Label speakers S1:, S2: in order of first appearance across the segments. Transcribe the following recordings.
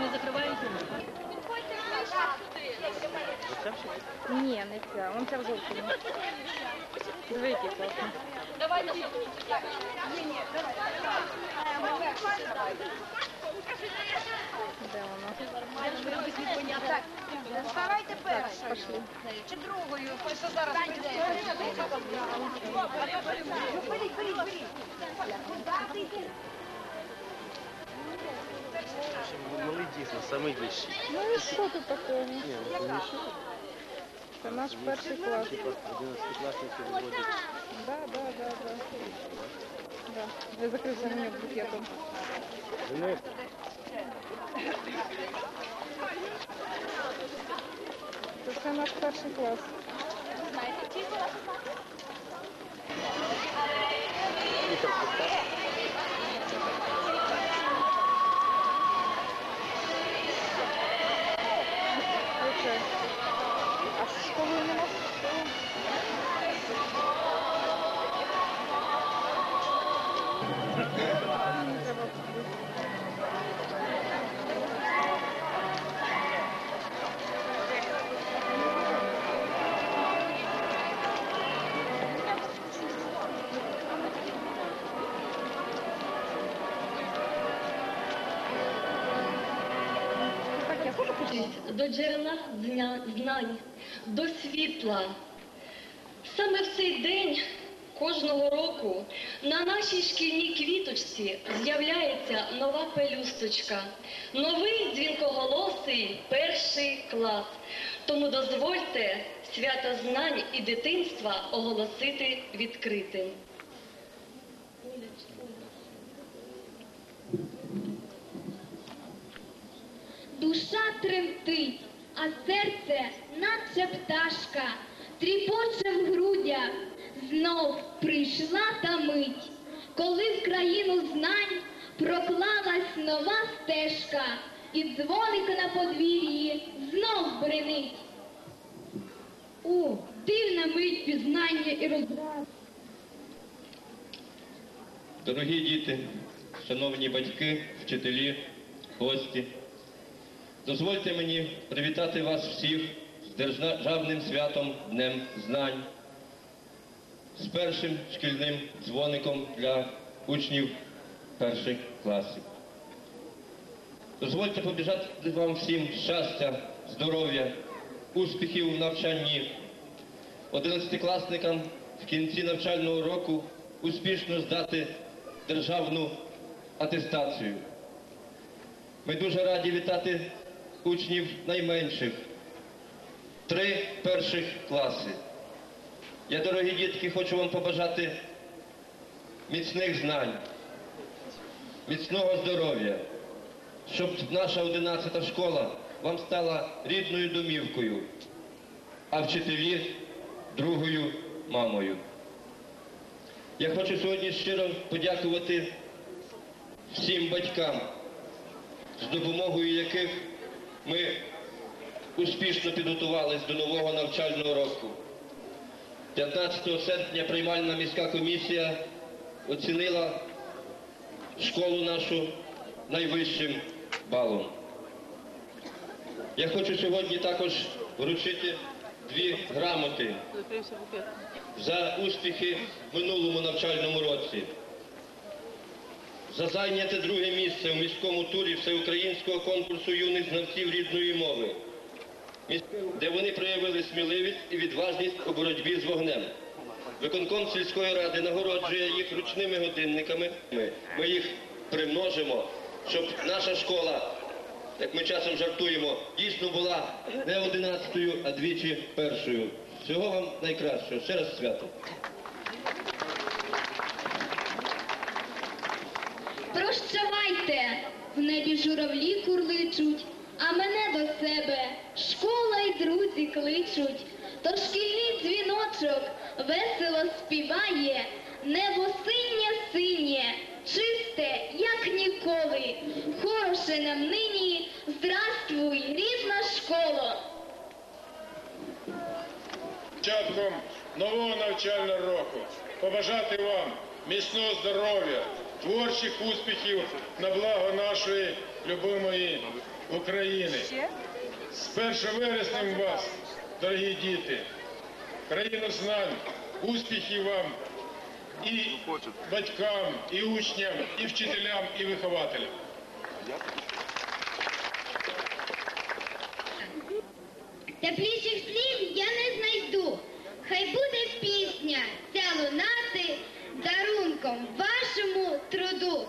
S1: Ні, не ця. Вон ця в жовтому. Диви, який класний.
S2: Давайте.
S1: Де воно?
S2: Так, ставайте першою. Чи другою? Хтось зараз прийде. Беріть.
S3: Малий дійсно, самий вищий.
S1: Ну і що тут такого? Це наш перший клас.
S3: 11-класники виводять.
S1: Да. Я закрився на нього букетом. Це наш перший клас. А з школою нема?
S4: До джерела знань, до світла. Саме в цей день кожного року на нашій шкільній квіточці з'являється нова пелюсточка, новий дзвінкоголосий перший клас. Тому дозвольте свято знань і дитинства оголосити відкритим.
S5: Душа тремтить, а серце, наче пташка, тріпоче в грудях. Знов прийшла та мить, коли в країну знань проклалась нова стежка, і дзвоник на подвір'ї знов бренить. О, дивна мить пізнання і розбрати.
S6: Дорогі діти, шановні батьки, вчителі, гості, дозвольте мені привітати вас всіх з державним святом Днем Знань, з першим шкільним дзвоником для учнів перших класів. Дозвольте побажати вам всім щастя, здоров'я, успіхів у навчанні, 11-класникам в кінці навчального року успішно здати державну атестацію. Ми дуже раді вітати учнів найменших, 3 перших класи. Я, дорогі дітки, хочу вам побажати міцних знань, міцного здоров'я, щоб наша 11-та школа вам стала рідною домівкою, а вчителі – другою мамою. Я хочу сьогодні щиро подякувати всім батькам, з допомогою яких ми успішно підготувалися до нового навчального року. 15 серпня приймальна міська комісія оцінила школу нашу найвищим балом. Я хочу сьогодні також вручити 2 грамоти за успіхи в минулому навчальному році. За зайняте 2-е місце в міському турі всеукраїнського конкурсу юних знавців рідної мови, де вони проявили сміливість і відважність у боротьбі з вогнем. Виконком сільської ради нагороджує їх ручними годинниками. Ми їх примножимо, щоб наша школа, як ми часом жартуємо, дійсно була не 11-ю, а двічі першою. Всього вам найкращого. Ще раз свято.
S5: Прощавайте, в небі журавлі курличуть, а мене до себе школа й друзі кличуть. То шкільний дзвіночок весело співає, небо синє-синє, чисте, як ніколи. Хороше нам нині, здравствуй, рідна школа!
S7: Початком нового навчального року побажати вам міцного здоров'я, творчих успіхів на благо нашої любимої України. З 1 вереснем вас, дорогі діти, країну знань, успіхів вам і батькам, і учням, і вчителям, і вихователям.
S5: Тепліших слів я не знайду. Хай буде пісня ця лунати дарунком вашому труду.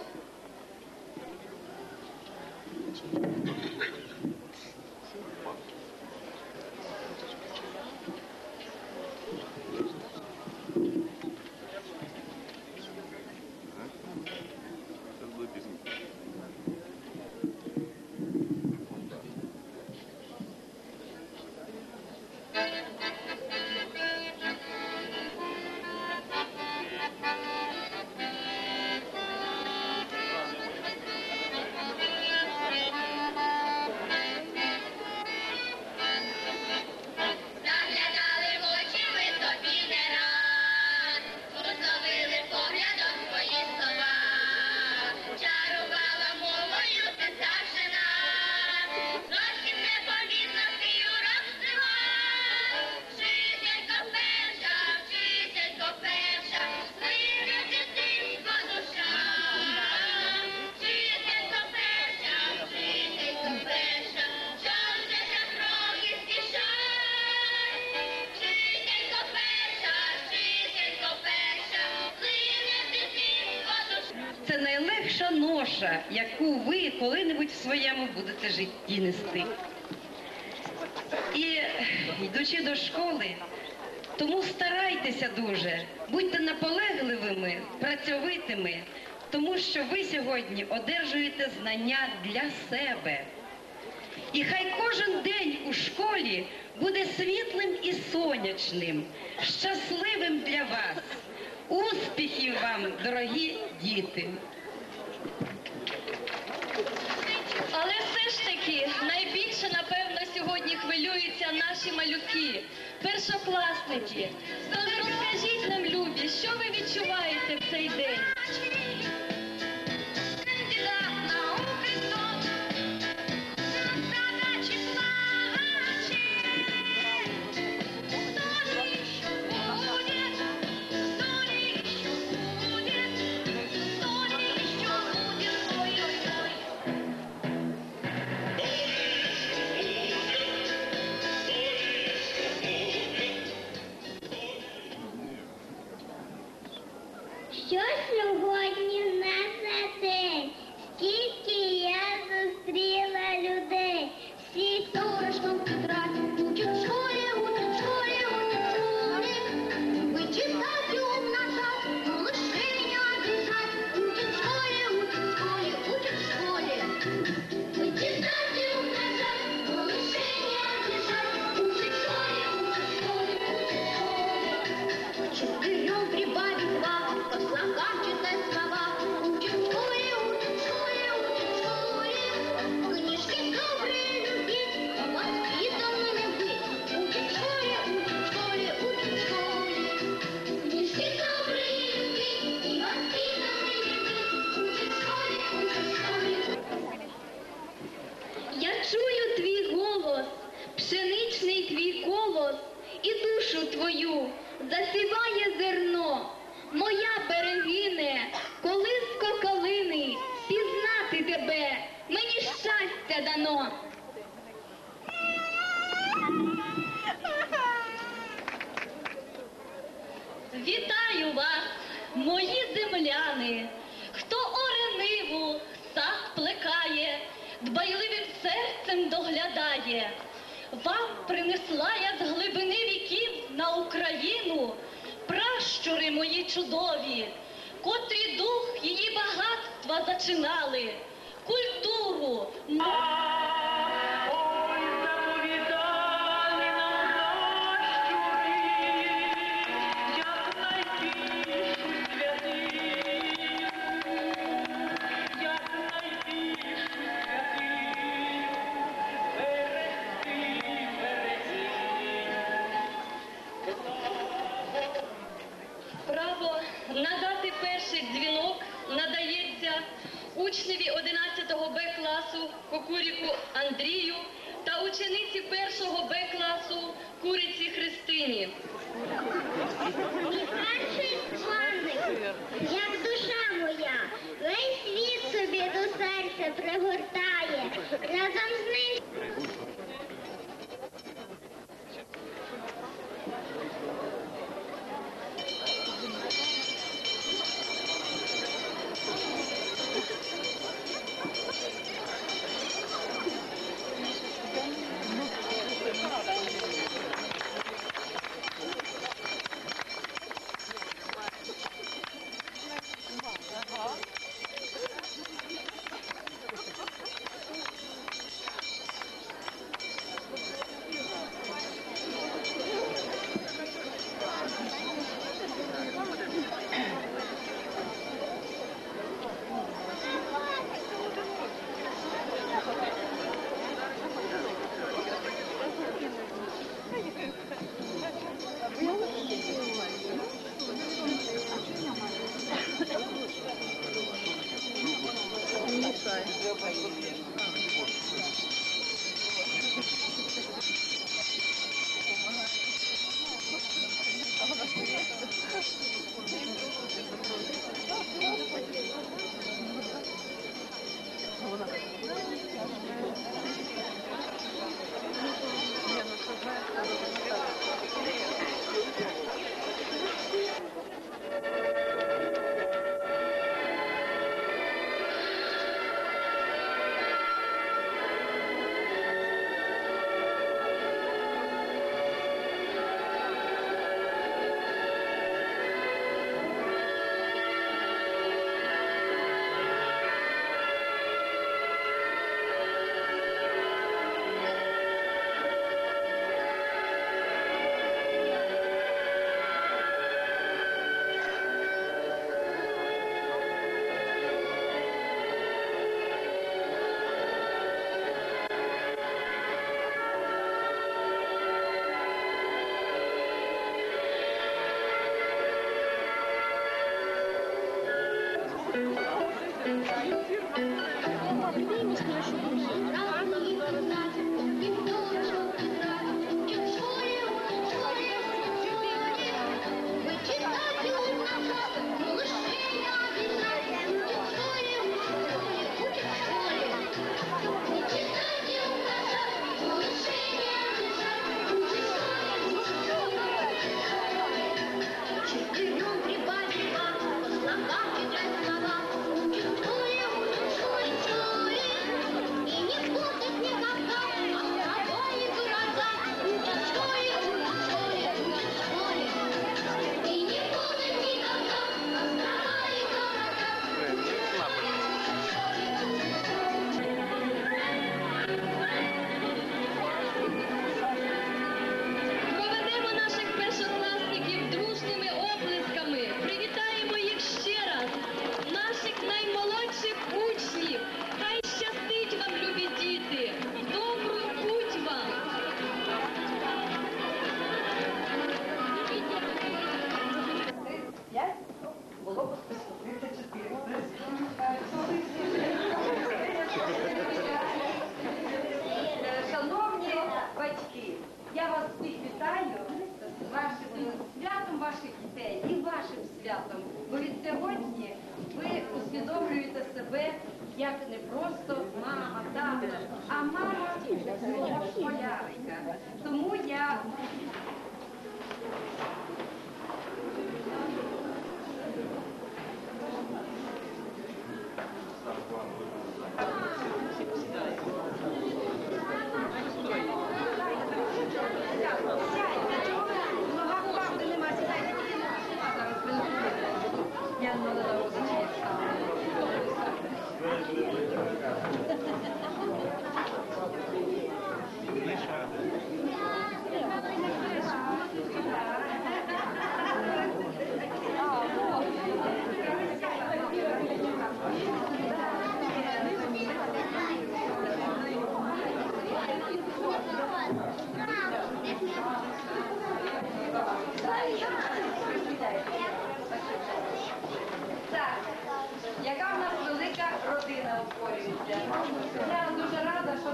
S8: Заглядали в очі ми тобі не раз, условили поглядом твої слова, чарувала мовою ти завжди нас, зовсім непомітно ти урок злива. Вчителько перша, сильна дитинська душа. Вчителько перша, що вже за кроки спішай. Вчителько перша, сильна дитинська душа.
S2: Це найлегша ноша, яку ви коли-небудь в своєму будете житті нести. І йдучи до школи, тому старайтеся дуже, будьте наполегливими, працьовитими, тому що ви сьогодні одержуєте знання для себе. І хай кожен день у школі буде світлим і сонячним, щасливим для вас. Успіхів вам, дорогі діти!
S4: Але все ж таки найбільше, напевно, сьогодні хвилюються наші малюки, першокласники. Тож розкажіть нам, любі, що ви відчуваєте в цей день?
S5: Що сьогодні в нас за день? Скільки я зустріла людей. Всі сторожком квадраті учать в школі, учать в школі, учать в школі. Вичитати умножать, малышеня обижать. Учать в школі, учать в школі, учать в школі. Вичитати умножать, малышеня обижать. Учать в школі, учать в школі, учать в школі. Четырем прибавить два, по слогам читать слова. Учат в школе, учат в школе, учат в школе. Книжки добрые любить, а воспитанными быть. Учат в школе, учат в школе, учат в школе. Книжки добрые любить, и воспитанными быть. Учат в школе, учат в школе.
S4: Я чую твій голос, пшеничний твій колос, і душу твою засіває зерно. Моя берегине, колиско калини, пізнати тебе, мені щастя дано. Вітаю вас, мої земляни, хто орениву сад плекає, дбайливим серцем доглядає. Вам принесла я з глибини віків на Україну пращури мої чудові, котрі дух її багатства зачинали, культуру. Право надати перший дзвінок надає учневі 11 Б класу Кокуріку Андрію та учениці 1 Б класу Куриці Христині.
S5: Мій перший дзвоник, як душа моя, весь світ собі до серця пригортає, разом з ним.
S2: Шановні батьки, я вас всіх вітаю з вашим святом ваших дітей і вашим святом. Бо від сьогодні ви усвідомлюєте себе як не просто мама, тато, а мама свого школярика. Тому я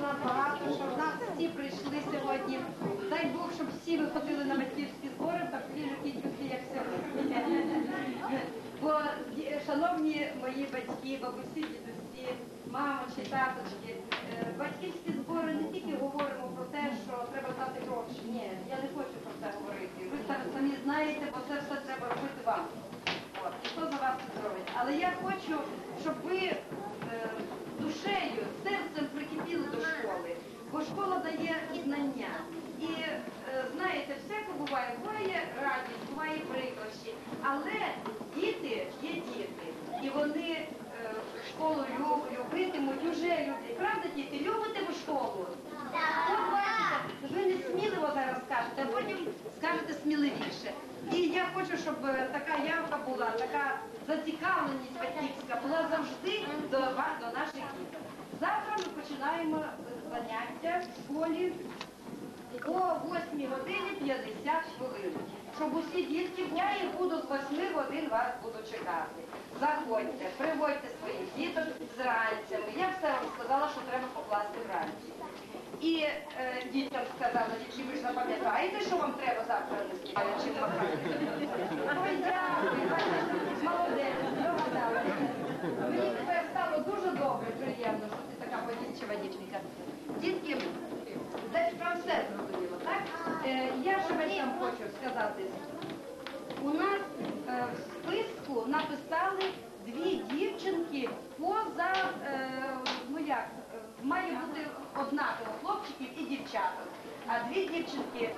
S9: нас багато, що в нас всі прийшли сьогодні. Дай Бог, щоб всі ви ходили на батьківські збори в такій же кількості, як сьогодні. Бо, шановні мої батьки, бабусі, дідусі, мамочки, таточки, батьківські збори не тільки говоримо про те, що треба дати гроші. Ні, я не хочу про це говорити. Ви самі знаєте, бо це все треба робити вам. От, і хто за вас це зробить. Але я хочу, щоб ви душею, серцем прикипіли до школи, бо школа дає знання. І знаєте, всяко буває, буває радість, буває прикрощі, але діти є діти, і вони школу любитимуть, уже люблять. Правда, діти, любите ви школу? От бачите, ви не сміливо зараз скажете, а потім скажете сміливіше. І я хочу, щоб така явка була, така зацікавленість батьківська була завжди до вас, до наших дітей. Завтра ми починаємо заняття в школі о 8 годині 50 хвилин. Щоб усі дітки, я їх буду з 8 годин вас буду чекати. Заходьте, приводьте своїх діток з ранцями. Я все вам сказала, що треба покласти вранці. І дітям сказала, чи ви ж запам'ятаєте, що вам треба завтра нести? Чи ой, дякую, молодець, догадала. Мені тепер стало дуже добре, приємно, що ти така подільчива дівчинка. Дітки, десь про все зрозуміло, так? Я ще вам хочу сказати. У нас в списку написали 2 дівчинки поза, ну як, має бути однаково хлопчиків і дівчаток. А 2 дівчинки...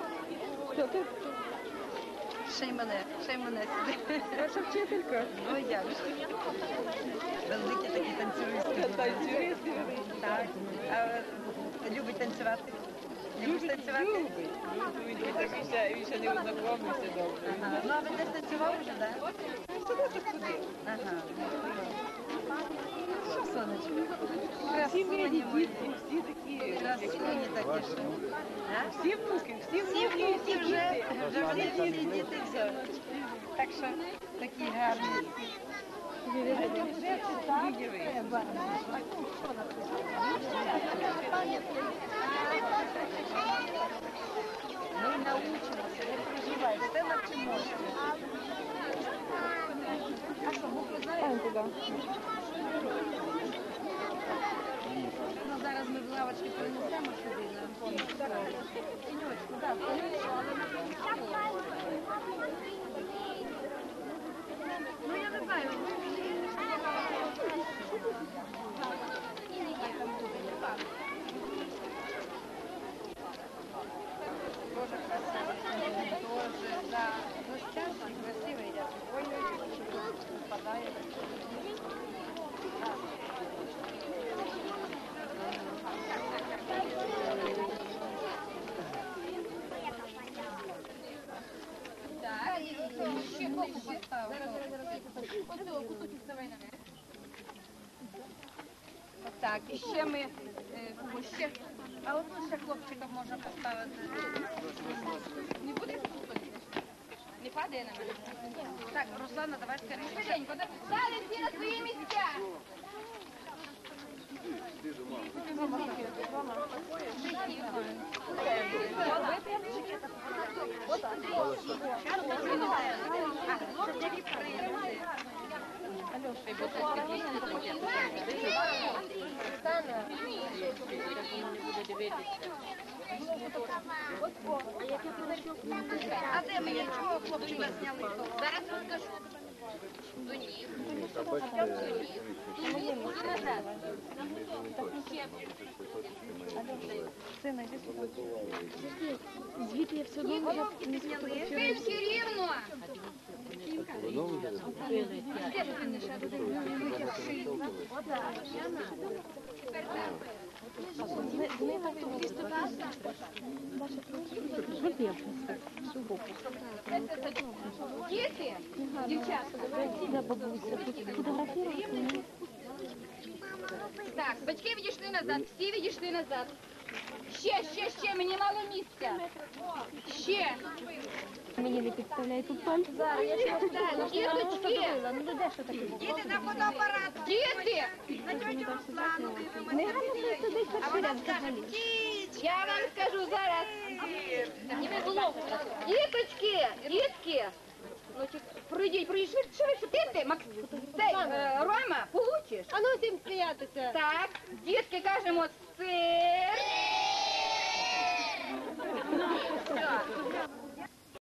S9: Ще й мене сюди.
S1: Ваша вчителька?
S9: Ой, як же. Великі такі танцюристи.
S1: Танцюристи?
S9: Так. А любить танцювати? Любиш танцювати?
S1: Любить. Він ще не ознакомився добре.
S9: Ага. Ну, а ви десь танцював вже, так?
S1: Туди.
S9: Ага. Що, сонечко?
S1: Всі мої
S9: Красуні мої.
S1: дітки, всі такі.
S9: Красуні такі, що. А?
S1: Всі внуки, всі
S9: Всі
S1: внуки.
S9: внуки вже всі діти, все. Так що такі гарні. Ми навчимося, не переживай, все навчимося. А що, букви знаєте? Ну, зараз ми в лавочки перенесемо сюди, на повністю. Тіньочку, так. Ну, я не знаю. Боже, красивий. Боже, да. Блестящий, красивий. Ой, впадає. Так, і ще ми, ще, а от ще хлопчика можна поставити. Не буде тут? Не падає на мене? Так, Руслана, давай скоріше. Швиденько, далі всі на свої місця. А де ми нічого хлопчика зняли? Зараз розкажу. До ніг. І назад.
S1: Сина, йди сюди. Звідти я все одно не сфотографірую.
S5: Всі рівно.
S1: Не так тут листопад.
S5: Діти, дівчатка, так, батьки відійшли назад, всі відійшли назад.
S1: Ще, мені мало місця. Ще.
S5: Мені не підставляє тут пальці.
S1: Зараз, я ще встаю. Діточки!
S5: Ну де що таке?
S9: Діти на фотоапарат.
S1: Діти!
S9: На тьотю Руслану ви
S5: Не грамотно туди
S9: А вона скаже,
S1: Я вам скажу зараз. Діточки, дітки. Ну, пройдіть, швидше. Ти, Макс, цей, Рома, получиш?
S5: А ну всім сміятися.
S1: Так, дітки, кажемо сир. Так.